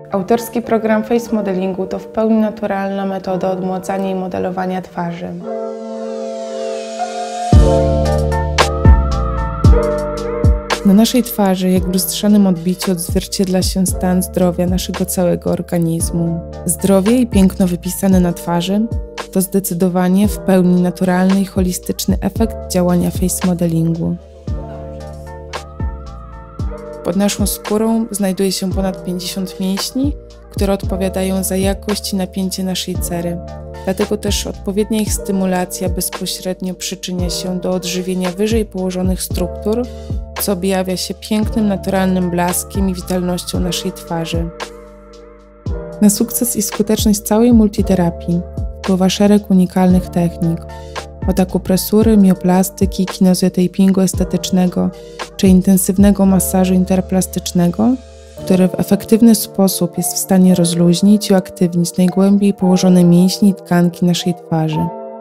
Autorski program face modelingu to w pełni naturalna metoda odmładzania i modelowania twarzy. Na naszej twarzy, jak w lustrzanym odbiciu, odzwierciedla się stan zdrowia naszego całego organizmu. Zdrowie i piękno wypisane na twarzy to zdecydowanie w pełni naturalny i holistyczny efekt działania face modelingu. Pod naszą skórą znajduje się ponad 50 mięśni, które odpowiadają za jakość i napięcie naszej cery. Dlatego też odpowiednia ich stymulacja bezpośrednio przyczynia się do odżywienia wyżej położonych struktur, co objawia się pięknym, naturalnym blaskiem i witalnością naszej twarzy. Na sukces i skuteczność całej multiterapii wpływa szereg unikalnych technik, od akupresury, mioplastyki, kinezjotapingu estetycznego czy intensywnego masażu interplastycznego, który w efektywny sposób jest w stanie rozluźnić i uaktywnić najgłębiej położone mięśnie i tkanki naszej twarzy.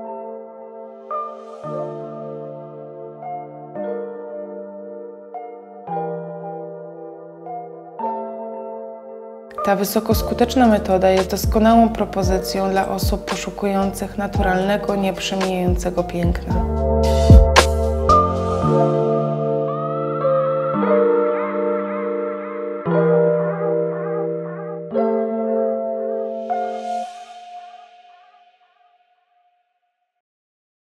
Ta wysokoskuteczna metoda jest doskonałą propozycją dla osób poszukujących naturalnego, nieprzemijającego piękna.